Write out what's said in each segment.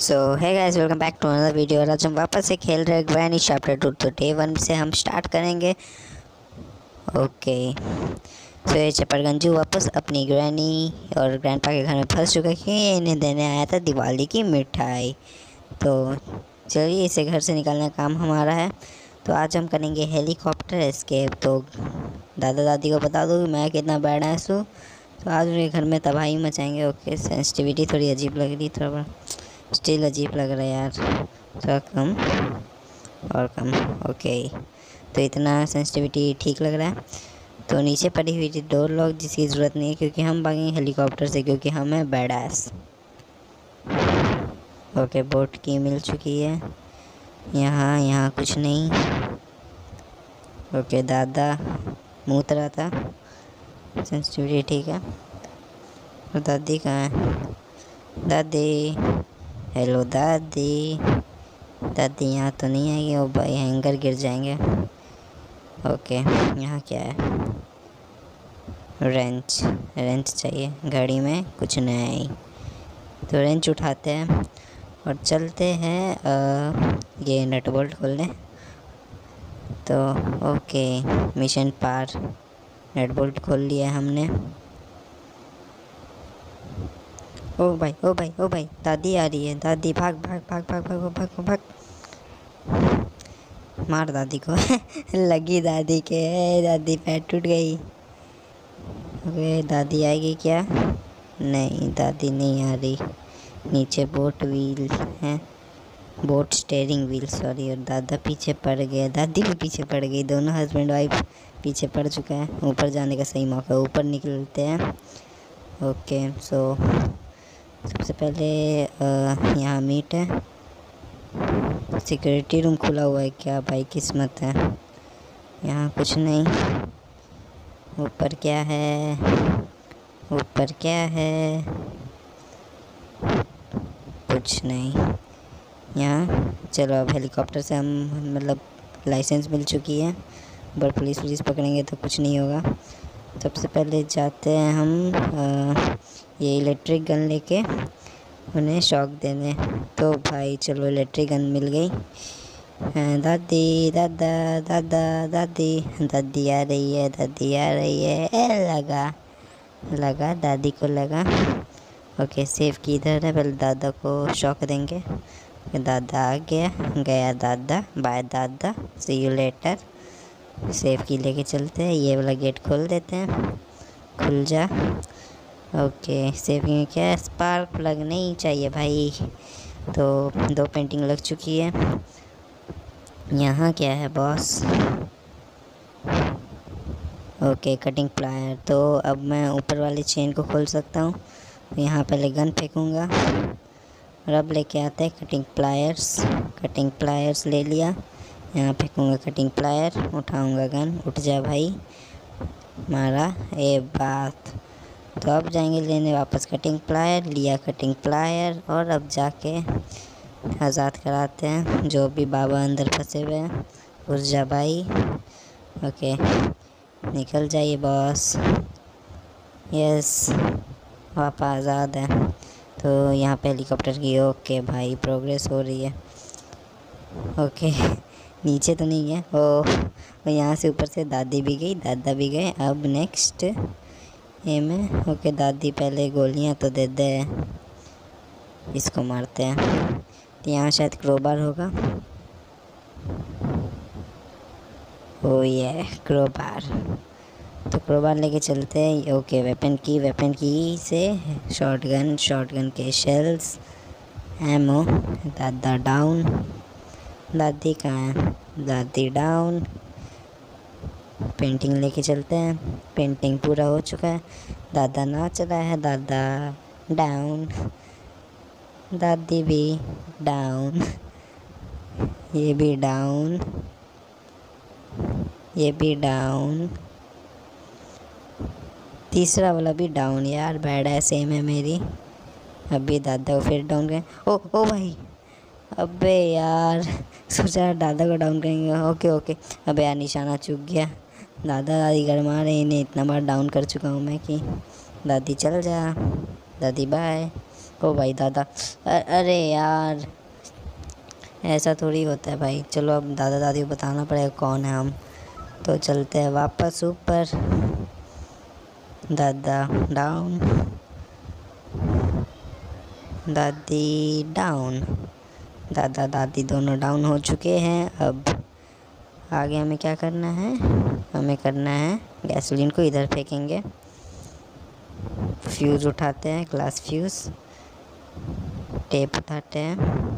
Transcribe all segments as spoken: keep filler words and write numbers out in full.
So hey guys, welcome back to another video. और आज हम वापस से खेल रहे हैं ग्रैनी चैप्टर टू। तो डे वन से हम स्टार्ट करेंगे। ओके, सो ये चपड़गंजू वापस अपनी ग्रैनी और ग्रैंडपा के घर में फंस चुका है कि इन्हें देने आया था दिवाली की मिठाई। तो चलिए, इसे घर से निकालने का काम हमारा है। तो आज हम करेंगे हेलीकॉप्टर एस्केप। तो दादा दादी को बता दो कि मैं कितना बैड है सो तो आज उनके घर में तबाही मचाएंगे। ओके, सेंसिटिविटी थोड़ी अजीब लग रही, थोड़ा बड़ा स्टिल अजीब लग रहा है यार, थोड़ा कम और कम। ओके, तो इतना सेंसिटिविटी ठीक लग रहा है। तो नीचे पड़ी हुई थी डोर लॉक, जिसकी ज़रूरत नहीं है क्योंकि हम भागेंगे हेलीकॉप्टर से, क्योंकि हम हैं बैड एस। ओके, बोट की मिल चुकी है। यहाँ यहाँ कुछ नहीं। ओके, दादा मूत रहा था, सेंसिटिविटी ठीक है। और दादी कहाँ है? दादी, हेलो दादी। दादी यहाँ तो नहीं आएगी, वो भाई हैंगर गिर जाएंगे। ओके, यहाँ क्या है? रेंच, रेंच चाहिए। घड़ी में कुछ नहीं। तो रेंच उठाते हैं और चलते हैं आ, ये नट बोल्ट खोलने। तो ओके, मिशन पार। नट बोल्ट खोल लिया हमने। ओ भाई ओ भाई ओ भाई, दादी आ रही है। दादी भाग भाग भाग भाग भाग भाग भाग, भाग। मार दादी को। लगी दादी के, दादी पैर टूट गई। ओके, दादी आएगी क्या? नहीं, दादी नहीं आ रही। नीचे बोट व्हील है, बोट स्टेयरिंग व्हील सॉरी। और दादा पीछे पड़ गया, दादी भी पीछे पड़ गई। दोनों हस्बैंड वाइफ पीछे पड़ चुका है। ऊपर जाने का सही मौका, ऊपर निकलते हैं। ओके, सो सबसे पहले यहाँ मीट है। सिक्योरिटी रूम खुला हुआ है क्या? भाई किस्मत है। यहाँ कुछ नहीं। ऊपर क्या है? ऊपर क्या है? कुछ नहीं। यहाँ चलो, अब हेलीकॉप्टर से हम मतलब लाइसेंस मिल चुकी है, पर पुलिस पुलिस पकड़ेंगे तो कुछ नहीं होगा। सबसे पहले जाते हैं हम आ, ये इलेक्ट्रिक गन लेके उन्हें शॉक देने। तो भाई चलो, इलेक्ट्रिक गन मिल गई। दादी दादा दादा दादी दादी आ रही है, दादी आ रही है। ए, लगा लगा दादी को लगा। ओके, सेफ की इधर है, पहले दादा को शॉक देंगे। दादा आ गया, गया दादा, बाय दादा, सी यू लेटर। सेफ की लेके चलते हैं। ये वाला गेट खोल देते हैं, खुल जा। ओके, सेविंग में क्या है? स्पार्क प्लग नहीं चाहिए भाई। तो दो पेंटिंग लग चुकी है। यहाँ क्या है बॉस? Okay, cutting plier. तो अब मैं ऊपर वाली चेन को खोल सकता हूँ। यहाँ पहले गन फेंकूँगा और अब लेके आते हैं कटिंग प्लायर्स। कटिंग प्लायर्स ले लिया। यहाँ फेंकूँगा कटिंग प्लायर, उठाऊँगा गन। उठ जा भाई, मारा। ए बात। तो अब जाएंगे लेने वापस कटिंग प्लायर। लिया कटिंग प्लायर और अब जाके आज़ाद कराते हैं जो भी बाबा अंदर फंसे हुए हैं। घुस जा भाई। ओके, निकल जाइए बॉस। यस, वापस आज़ाद है। तो यहाँ पे हेलीकॉप्टर की ओके भाई प्रोग्रेस हो रही है। ओके, नीचे तो नहीं है। ओ, यहाँ से ऊपर से दादी भी गई, दादा भी गए। अब नेक्स्ट ये में। ओके, दादी पहले गोलियां तो दे दे, इसको मारते हैं। तो यहाँ शायद क्रोबार होगा। ओ ये क्रोबार, तो क्रोबार लेके चलते हैं। ओके, वेपन की, वेपन की से शॉटगन, शॉटगन के शेल्स, एमो। दादा डाउन। दादी कहाँ है? दादी डाउन। पेंटिंग लेके चलते हैं। पेंटिंग पूरा हो चुका है। दादा नाच रहा है। दादा डाउन, दादी भी डाउन, ये भी डाउन, ये भी डाउन, तीसरा वाला भी डाउन। यार बैड है, सेम है मेरी। अभी दादा को फिर डाउन करें। ओ ओ भाई, अबे यार, सोचा दादा को डाउन करेंगे। ओके ओके, अबे यार निशाना चूक गया। दादा दादी गरमा रहे, इन्हें इतना बार डाउन कर चुका हूँ मैं कि दादी चल जा, दादी बाय। ओ भाई दादा, अ- अरे यार, ऐसा थोड़ी होता है भाई। चलो अब दादा दादी को बताना पड़ेगा कौन है हम। तो चलते हैं वापस ऊपर। दादा डाउन, दादी डाउन। दादा दादी दोनों डाउन हो चुके हैं। अब आगे हमें क्या करना है? हमें करना है गैसोलीन को इधर फेंकेंगे। फ्यूज़ उठाते हैं, ग्लास फ्यूज़। टेप उठाते हैं।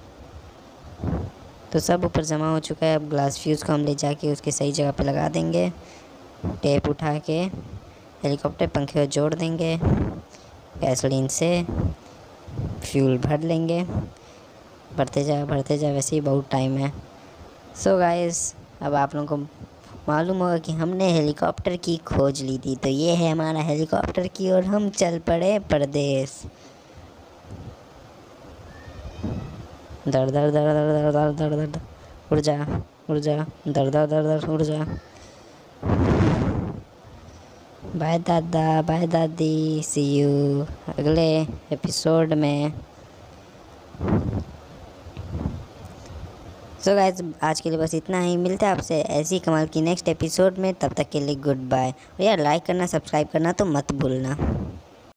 तो सब ऊपर जमा हो चुका है। अब ग्लास फ्यूज़ को हम ले जाके उसके सही जगह पे लगा देंगे। टेप उठा के हेलीकॉप्टर पंखे को जोड़ देंगे। गैसोलीन से फ्यूल भर लेंगे। भरते जा भरते जा, वैसे ही बहुत टाइम है। सो गाइस, अब आप लोगों को मालूम होगा कि हमने हेलीकॉप्टर की खोज ली थी। तो ये है हमारा हेलीकॉप्टर की, और हम चल पड़े परदेश। दर दर दर दर दर दर दर दर दर उड़ जा, उड़ जा, दर दर दर दर उड़ जा। बाय दादा, बाय दादी, सी यू अगले एपिसोड में। सो गाइस, आज के लिए बस इतना ही। मिलते हैं आपसे ऐसी कमाल की नेक्स्ट एपिसोड में। तब तक के लिए गुड बाय। और यार, लाइक करना, सब्सक्राइब करना तो मत भूलना।